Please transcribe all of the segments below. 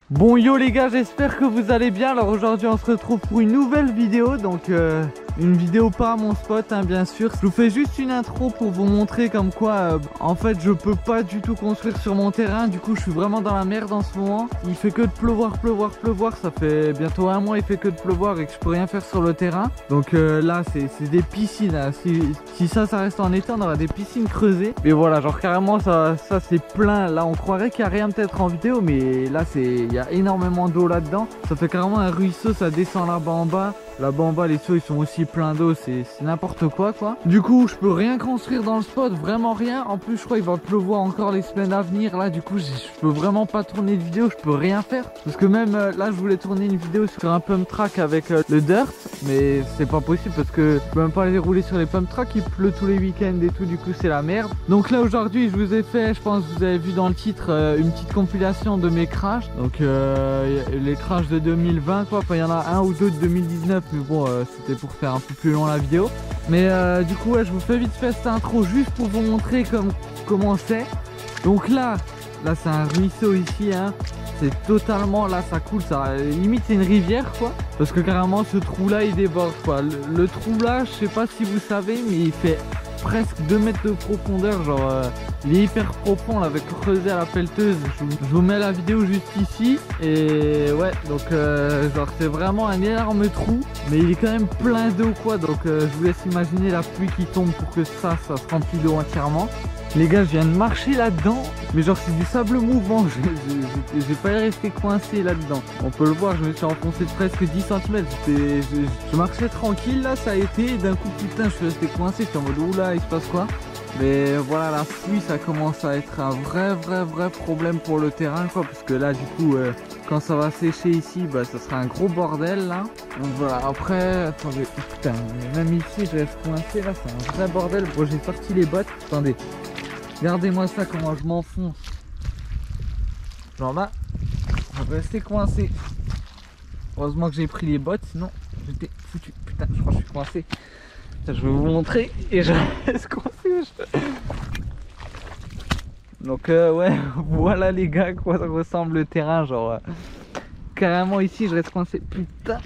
Bon yo les gars, j'espère que vous allez bien. Alors aujourd'hui on se retrouve pour une nouvelle vidéo. Donc une vidéo pas à mon spot hein, bien sûr. Je vous fais juste une intro pour vous montrer comme quoi en fait je peux pas du tout construire sur mon terrain. Du coup je suis vraiment dans la merde en ce moment. Il fait que de pleuvoir. Ça fait bientôt un mois il fait que de pleuvoir et que je peux rien faire sur le terrain. Donc là c'est des piscines hein. Si ça reste en été on aura des piscines creusées. Mais voilà, genre carrément ça c'est plein. Là on croirait qu'il n'y a rien peut-être en vidéo, mais là il y a énormément d'eau là-dedans. Ça fait carrément un ruisseau, ça descend là-bas en bas. Là-bas en bas les seaux ils sont aussi pleins d'eau, c'est n'importe quoi. Du coup je peux rien construire dans le spot, vraiment rien. En plus je crois qu'il va pleuvoir encore les semaines à venir. Là du coup je peux vraiment pas tourner de vidéo, je peux rien faire. Parce que même là je voulais tourner une vidéo sur un pump track avec le dirt. Mais c'est pas possible parce que je peux même pas aller rouler sur les pump tracks, il pleut tous les week-ends et tout, du coup c'est la merde. Donc là aujourd'hui je vous ai fait, je pense que vous avez vu dans le titre, une petite compilation de mes crashs. Donc les crashs de 2020 quoi, enfin il y en a un ou deux de 2019 mais bon c'était pour faire un peu plus long la vidéo. Mais du coup ouais, je vous fais vite fait cette intro juste pour vous montrer comment c'est. Donc là c'est un ruisseau ici hein. C'est totalement, là ça coule, ça limite c'est une rivière quoi. Parce que carrément ce trou là il déborde quoi. Le trou là je sais pas si vous savez mais il fait presque 2 mètres de profondeur. Genre il est hyper profond, on l'avait creusé à la pelleteuse. Je vous mets la vidéo juste ici. Et ouais donc genre c'est vraiment un énorme trou. Mais il est quand même plein d'eau quoi. Donc je vous laisse imaginer la pluie qui tombe pour que ça se remplit d'eau entièrement. Les gars je viens de marcher là-dedans. Mais genre c'est du sable mouvant, j'ai pas resté coincé là-dedans. On peut le voir, je me suis enfoncé de presque 10 cm. Je marchais tranquille là, ça a été. Et d'un coup putain je suis resté coincé, j'étais en mode oula il se passe quoi. Mais voilà, la pluie ça commence à être un vrai problème pour le terrain quoi. Parce que là du coup quand ça va sécher ici, bah ça sera un gros bordel là. Donc voilà, après, attendez, putain, même ici je reste coincé là, c'est un vrai bordel. Bon j'ai sorti les bottes, attendez. Regardez-moi ça, comment je m'enfonce. Genre là, je vais rester coincé. Heureusement que j'ai pris les bottes, sinon j'étais foutu. Putain, je crois que je suis coincé. Putain, je vais vous montrer et je reste coincé. Donc ouais, voilà les gars, à quoi ça ressemble le terrain. Genre carrément ici, je reste coincé. Putain.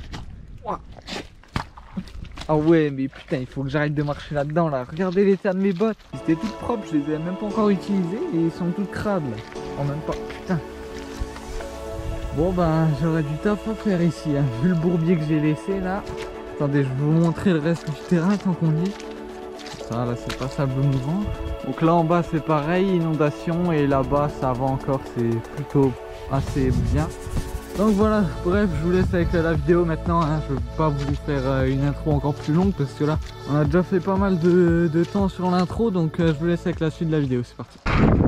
Ah ouais mais putain il faut que j'arrête de marcher là-dedans là. Regardez l'état de mes bottes. Ils étaient toutes propres, je les ai même pas encore utilisées et ils sont toutes crades là. En même pas. Putain. Bon ben j'aurais du taf à faire ici hein. Vu le bourbier que j'ai laissé là. Attendez je vais vous montrer le reste du terrain tant qu'on y est. Ça là c'est pas sable mouvant. Donc là en bas c'est pareil, inondation. Et là-bas ça va encore, c'est plutôt assez bien. Donc voilà, bref, je vous laisse avec la vidéo maintenant, hein. Je ne vais pas vous faire une intro encore plus longue parce que là, on a déjà fait pas mal de temps sur l'intro, donc je vous laisse avec la suite de la vidéo, c'est parti.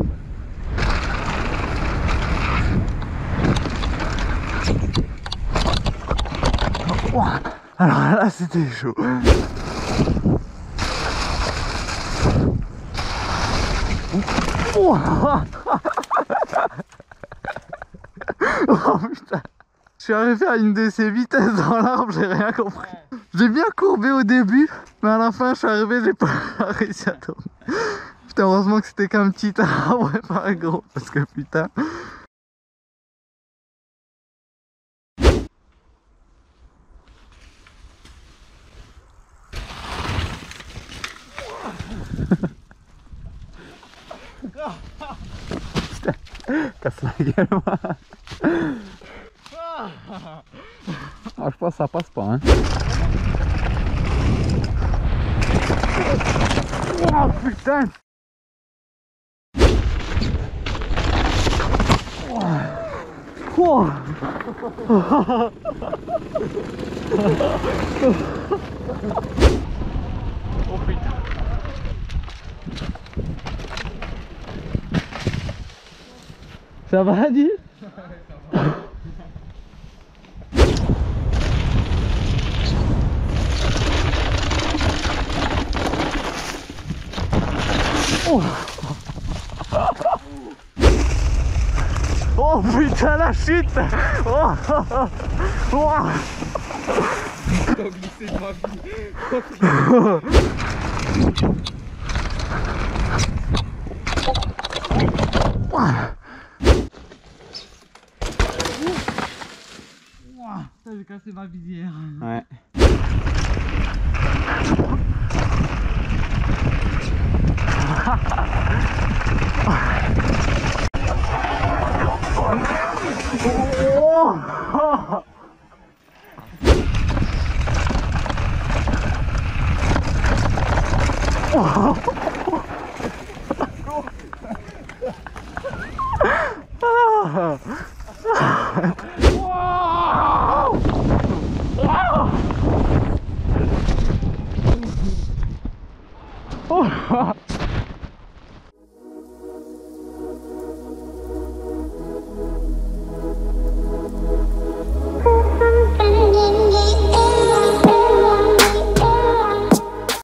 Alors là, c'était chaud. Oh putain. Je suis arrivé à une de ces vitesses dans l'arbre, j'ai rien compris. J'ai bien courbé au début, mais à la fin je suis arrivé, j'ai pas réussi à tourner. Putain, heureusement que c'était qu'un petit arbre et pas un gros, parce que putain. Putain, casse la gueule moi. Ah, je pense que ça passe pas hein. Oh putain. Oh. Oh putain. Ça va Adi? Oh. Oh putain la chute. Oh. Oh. T'as glissé de ma vie. Ouah, putain, j'ai cassé ma visière. Ouais. Oh